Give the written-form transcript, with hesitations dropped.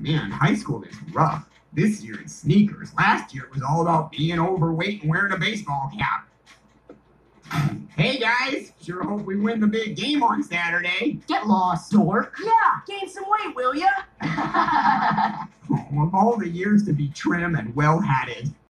Man, high school is rough. This year it's sneakers. Last year it was all about being overweight and wearing a baseball cap. Hey guys, sure hope we win the big game on Saturday. Get lost, dork. Yeah, gain some weight, will ya? Of all the years to be trim and well-hatted.